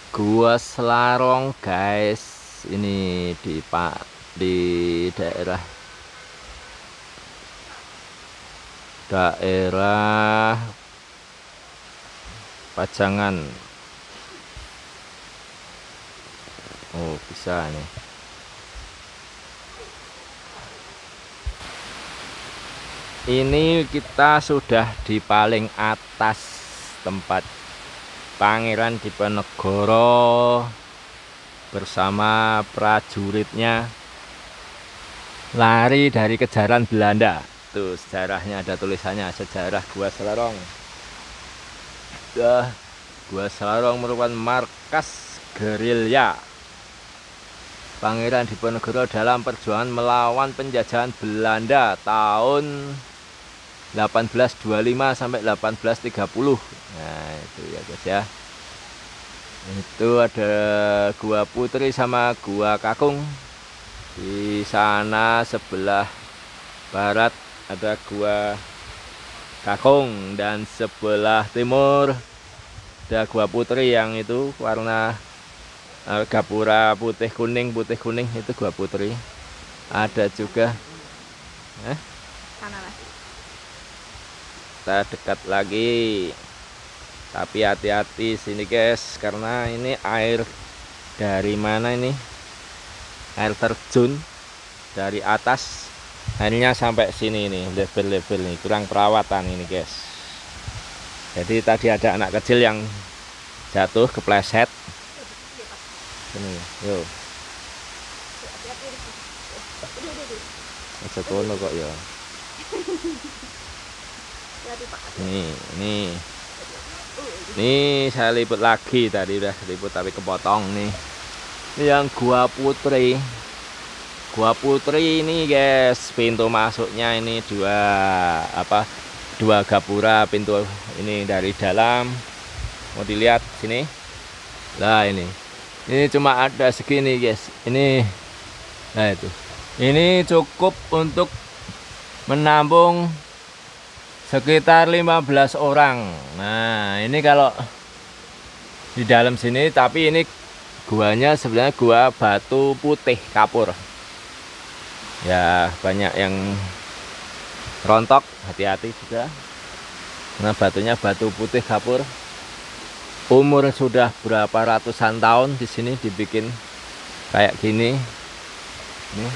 Gua Selarong guys, ini di daerah daerah Pajangan. Oh bisa nih. Ini kita sudah di paling atas tempat Pangeran Diponegoro bersama prajuritnya lari dari kejaran Belanda. Tuh sejarahnya, ada tulisannya, sejarah Gua Selarong. Gua Selarong merupakan markas gerilya Pangeran Diponegoro dalam perjuangan melawan penjajahan Belanda tahun 1825 sampai 1830. Nah, itu ya guys ya. Itu ada Gua Putri sama Gua Kakung. Di sana sebelah barat ada Gua Kakung dan sebelah timur ada Gua Putri yang itu warna gapura putih kuning itu Gua Putri. Ada juga kita dekat lagi, tapi hati-hati sini guys, karena ini air dari mana ini, air terjun dari atas, airnya sampai sini nih, level-level nih, kurang perawatan ini guys. Jadi tadi ada anak kecil yang jatuh kepleset. Ini yuk aja kono kok ya. Nih saya liput lagi, tadi udah liput tapi kepotong nih. Ini yang Gua Putri. Gua Putri ini guys, pintu masuknya ini dua gapura pintu ini dari dalam. Mau dilihat sini. Nah ini cuma ada segini guys. Ini, nah itu. Ini cukup untuk menampung sekitar 15 orang. Nah ini kalau di dalam sini, tapi ini guanya sebenarnya gua batu putih kapur ya, banyak yang rontok, hati-hati juga karena batunya batu putih kapur. Umur sudah berapa ratusan tahun di sini dibikin kayak gini nih.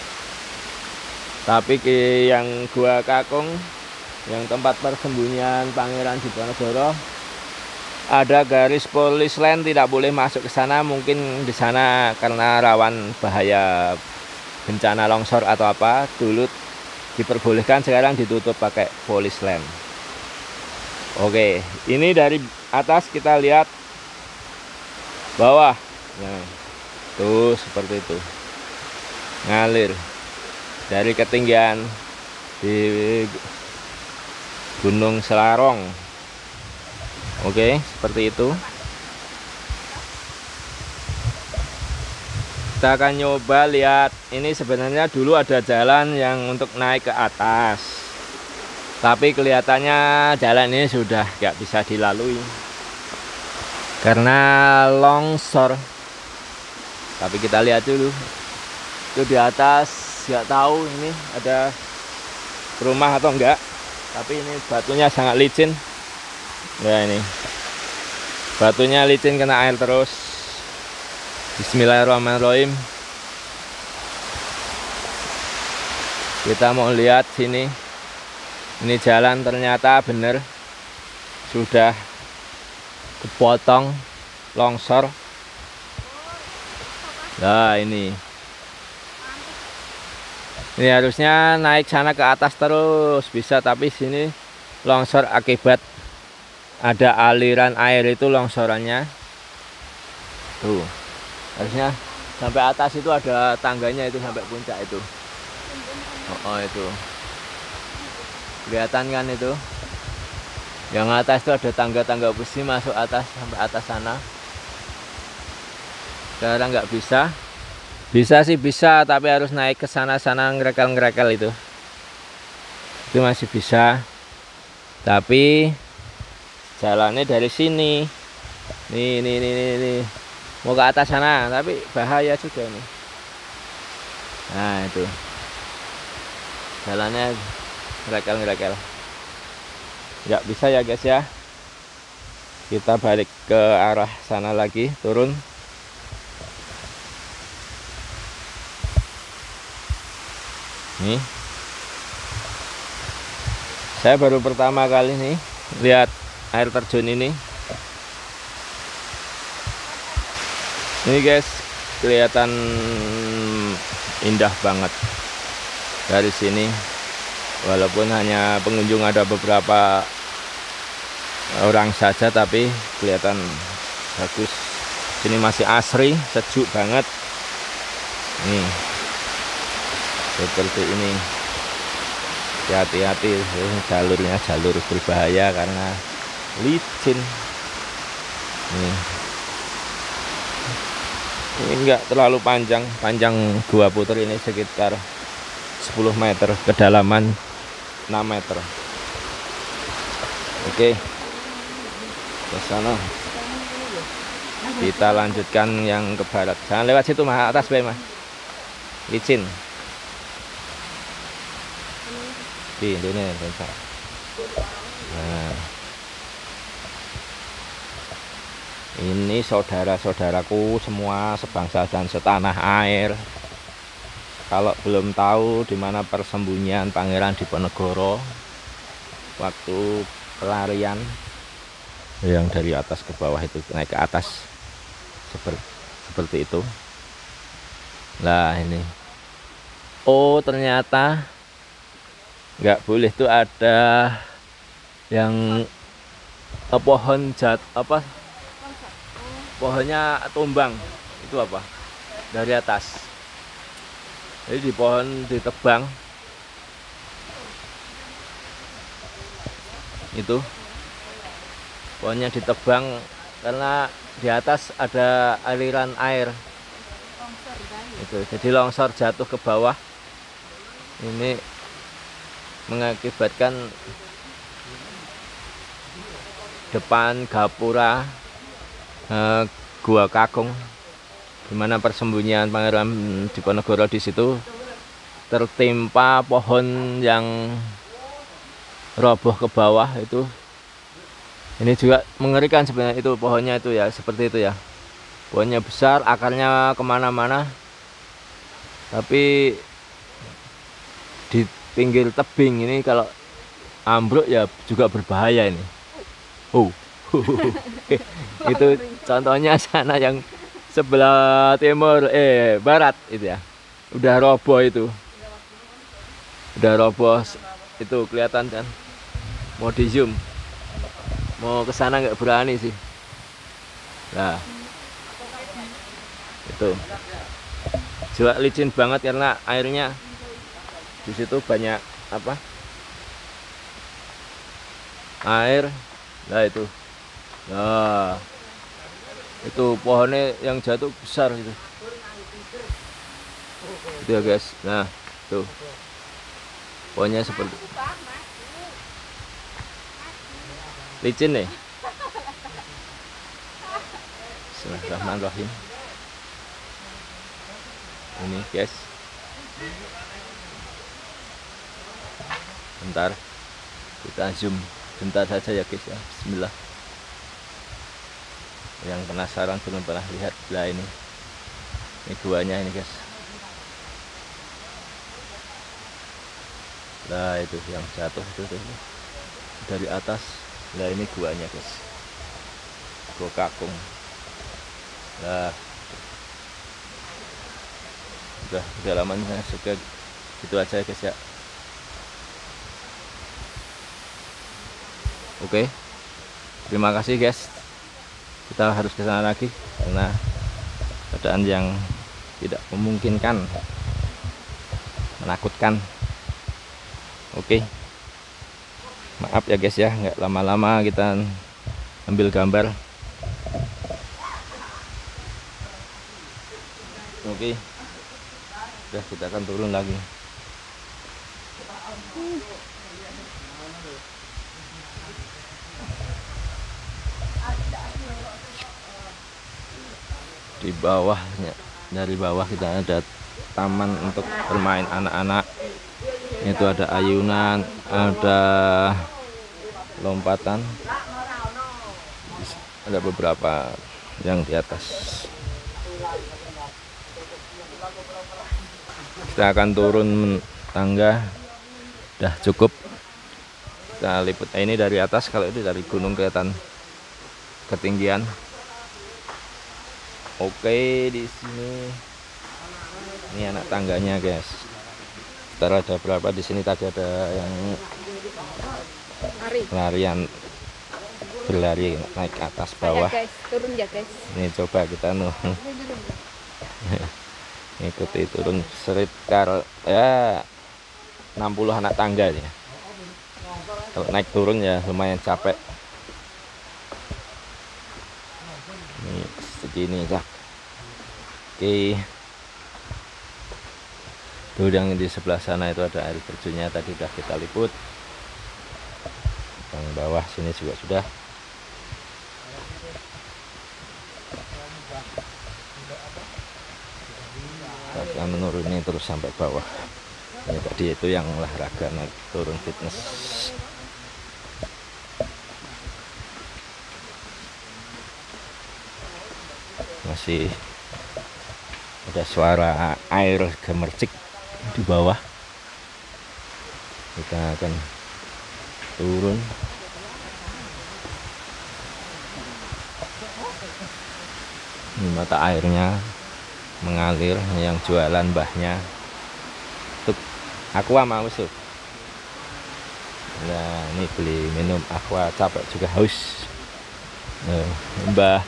Tapi yang Gua Kakung, yang tempat persembunyian Pangeran Diponegoro, ada garis polis lain, tidak boleh masuk ke sana. Mungkin di sana karena rawan bahaya bencana longsor atau apa, dulu diperbolehkan, sekarang ditutup pakai polis lain. Oke, ini dari atas kita lihat bawah. Nah, tuh seperti itu, ngalir dari ketinggian di Gunung Selarong. Oke, seperti itu. Kita akan nyoba lihat. Ini sebenarnya dulu ada jalan yang untuk naik ke atas, tapi kelihatannya jalan ini sudah nggak bisa dilalui karena longsor. Tapi kita lihat dulu. Itu di atas, nggak tahu ini ada rumah atau enggak, tapi ini batunya sangat licin. Nah ini batunya licin, kena air terus. Bismillahirrahmanirrahim. Kita mau lihat sini. Ini jalan ternyata bener sudah kepotong longsor. Nah ini harusnya naik sana ke atas terus bisa, tapi sini longsor akibat ada aliran air itu longsorannya. Tuh, harusnya sampai atas itu ada tangganya, itu sampai puncak itu. Oh itu kelihatan kan, itu yang atas itu ada tangga-tangga besi masuk atas sampai atas sana. Sekarang nggak bisa. Bisa sih bisa, tapi harus naik ke sana-sana, ngerekel-ngerekel itu masih bisa. Tapi jalannya dari sini Nih. Mau ke atas sana, tapi bahaya juga nih. Nah, itu. Jalannya ngerekel. Nggak bisa ya guys ya. Kita balik ke arah sana lagi, turun. Nih. Saya baru pertama kali nih lihat air terjun ini. Ini guys, kelihatan indah banget dari sini. Walaupun hanya pengunjung ada beberapa orang saja, tapi kelihatan bagus. Sini masih asri, sejuk banget. Nih, seperti ini. Hati-hati, jalurnya jalur berbahaya karena licin. Ini enggak terlalu panjang Gua Putri ini sekitar 10 meter, kedalaman 6 meter. Oke, ke sana kita lanjutkan yang ke barat. Jangan lewat situ mah, atas Mas, licin. Di Indonesia. Nah, ini saudara-saudaraku semua sebangsa dan setanah air. Kalau belum tahu di mana persembunyian Pangeran Diponegoro waktu pelarian yang dari atas ke bawah itu, naik ke atas seperti itu. Nah, ini. Oh, ternyata nggak boleh tuh ada yang pohon pohonnya tumbang itu apa dari atas. Jadi di pohon ditebang itu, pohonnya ditebang karena di atas ada aliran air itu, jadi longsor jatuh ke bawah. Ini mengakibatkan depan gapura Gua Kakung, di mana persembunyian Pangeran Diponegoro, di situ tertimpa pohon yang roboh ke bawah itu. Ini juga mengerikan sebenarnya, itu pohonnya itu ya, seperti itu ya. Pohonnya besar, akarnya kemana-mana, tapi di pinggir tebing ini kalau ambruk ya juga berbahaya ini. Itu contohnya sana yang sebelah timur barat itu ya, udah roboh itu, itu kelihatan kan. Mau di zoom, mau ke sana nggak berani sih. Nah, itu juga licin banget karena airnya di situ banyak air. Nah, itu pohonnya yang jatuh besar itu ya guys. Nah, tuh pohonnya seperti licin nih. Bismillahirrahmanirrahim. Ini guys, bentar kita zoom bentar saja ya guys ya. Bismillah. Yang penasaran belum pernah lihat, lah ini guanya ini guys. Nah, itu yang jatuh itu dari atas. Nah, ini guanya guys, Gua Kakung. Nah, udah kedalamannya suka gitu aja guys ya. Oke, terima kasih guys. Kita harus ke sana lagi karena keadaan yang tidak memungkinkan, menakutkan. Oke, maaf ya guys ya, nggak lama-lama kita ambil gambar. Oke, udah kita akan turun lagi. Di bawahnya, dari bawah kita ada taman untuk bermain anak-anak. Itu ada ayunan, ada lompatan, ada beberapa yang di atas. Kita akan turun tangga, udah cukup. Kita liput ini dari atas, kalau itu dari gunung kelihatan ketinggian. Oke, di sini ini anak tangganya guys. Ntar ada berapa di sini, tadi ada yang larian berlari naik ke atas bawah. Guys, turun ya guys. Ini coba kita ikuti turun sekitar ya 60 anak tangga ya. Kalau naik turun ya lumayan capek. Ini segini ya. Oke. Tuh yang di sebelah sana itu ada air terjunnya, tadi udah kita liput. Yang bawah sini juga sudah. Kita menuruni terus sampai bawah. Ini tadi itu yang olahraga naik turun fitness. Masih ada suara air gemercik di bawah. Kita akan turun. Ini mata airnya mengalir, yang jualan mbahnya tuh aqua mau masuk. Nah, ini beli minum aqua, capek juga haus. Mbah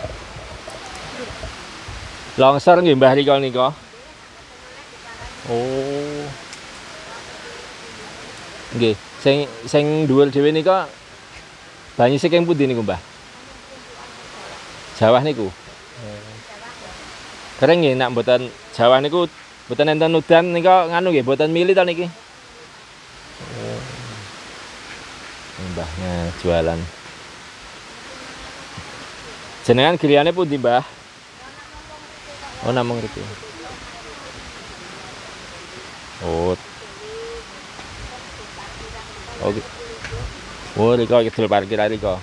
longsor nggih mbah nika. Oh. Nggih, sing dhuwur dhewe nika banyu saking pundi niku, Mbah? Jawah niku. Kering nggih nak mboten Jawah niku mboten enten udan nika nganu nggih mboten mili ta niki. Mbahnya jualan. Jenengan griyane pundi, Mbah? Oh, namung iki. Oh. Oke. Oh, riko kidul parkir riko.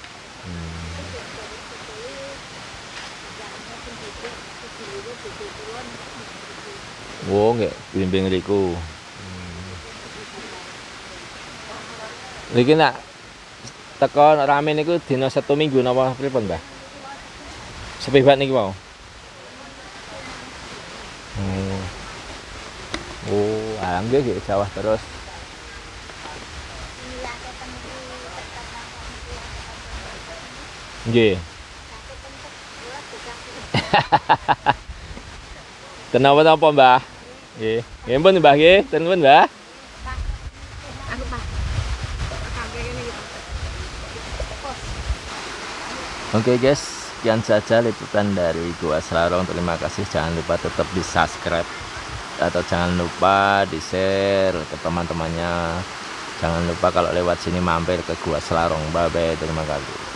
Oh, nggih, bimbing riku. Niki nak teko rame niku dina Sabtu Minggu napa pripun, Mbah? Sepi banget niki mau. Oh, alhamdulillah nggih Jawah terus. Nggih. Kenapa napa, Mbah? Nggih. Nggih pun, Mbah nggih, tenun, Mbah. Aku, Pak. Oke guys, sekian saja liputan dari Gua Selarong. Terima kasih, jangan lupa tetap di subscribe atau jangan lupa di share ke teman-temannya. Jangan lupa kalau lewat sini mampir ke Gua Selarong. Bye bye, terima kasih.